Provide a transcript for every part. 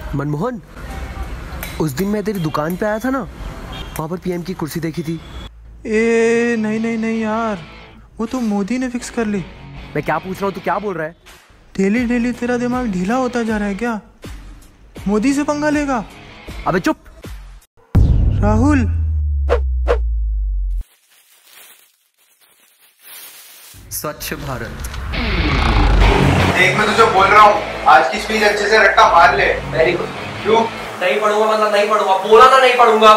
मनमोहन, उस दिन मैं तेरी दुकान पे आया था ना, वहाँ पर पीएम की कुर्सी देखी थी। नहीं नहीं नहीं यार, वो तो मोदी ने फिक्स कर ली। मैं क्या पूछ रहा हूँ, तू क्या बोल रहा है? डेली डेली तेरा दिमाग ढीला होता जा रहा है क्या? मोदी से पंगा लेगा? अबे चुप। राहुल, स्वच्छ भारत। देख, मैं तुझे बोल रहा हूँ, आज की स्पीच अच्छे से रट्टा मार ले। Very good. क्यों? नहीं पढ़ूंगा मतलब नहीं पढ़ूंगा, बोला ना नहीं पढ़ूंगा।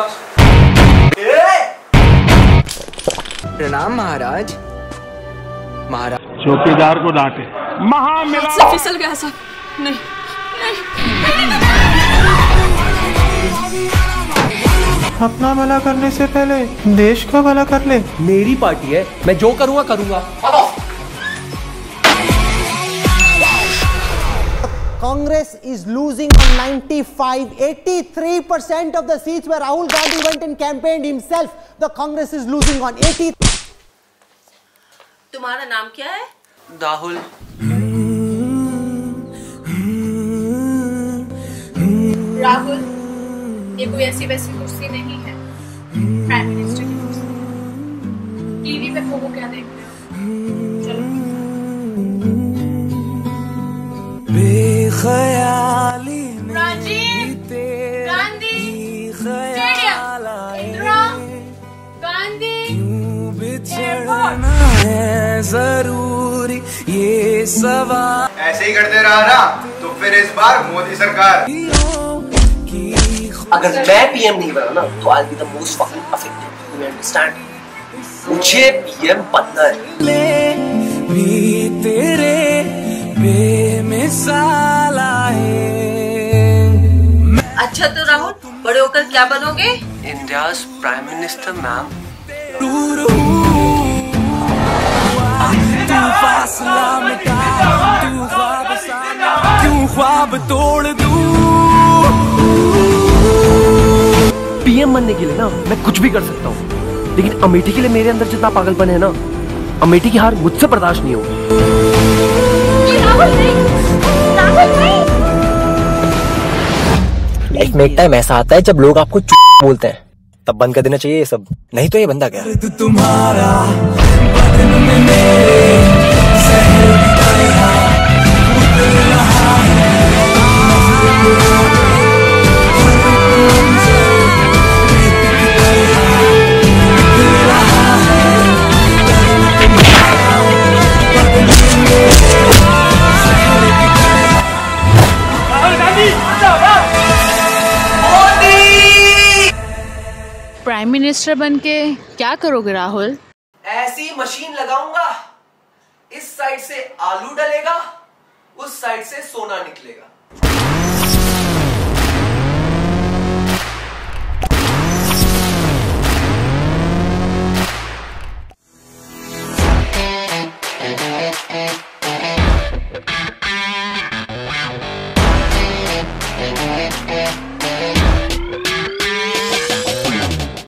प्रणाम महाराज। महाराज चौकीदार को डांटे। हाथ फिसल गया सब। नहीं, अपना भला करने से पहले देश का भला कर ले। मेरी पार्टी है, मैं जो करूंगा करूंगा। Congress is losing on 83% of the seats where Rahul Gandhi went and campaigned himself. The Congress is losing on 80. तुम्हारा नाम क्या है? राहुल। राहुल, ये कोई ऐसी वैसी कुर्सी नहीं है, प्राइम मिनिस्टर की कुर्सी। टीवी पे वो क्या देख रहे हो? चलो। Rajiv Gandhi stadium, Indira Gandhi airport. जरूरी ये सवाल ऐसे ही करते रहा ना तो फिर इस बार मोदी सरकार। अगर मैं पीएम नहीं बना ना तो I'll be the most fucking effective. You understand? मुझे पीएम बनना है। भी तेरे बेमिसाल आए। अच्छा तो राहुल, बड़े होकर क्या बनोगे? India's prime minister ma'am. तू फासला मिटा, तू ख्वाब साना, क्यों ख्वाब तोड़ दूं। पीएम बनने के लिए ना मैं कुछ भी कर सकता हूँ, लेकिन अमेठी के लिए मेरे अंदर जितना पागलपन है ना, अमेठी की हार मुझसे बर्दाश्त नहीं होगी। राहुल नहीं, राहुल नहीं। लाइफ में एक टाइम ऐसा आता है जब लोग आपको बोलते हैं, तब बंद कर देना चाहिए ये सब, नहीं तो ये बंदा क्या है। तुम्हारा बदन में मेरे शहर की तरह उतर रहा है। प्राइम मिनिस्टर बनके क्या करोगे राहुल? ऐसी मशीन लगाऊंगा, इस साइड से आलू डलेगा, उस साइड से सोना निकलेगा।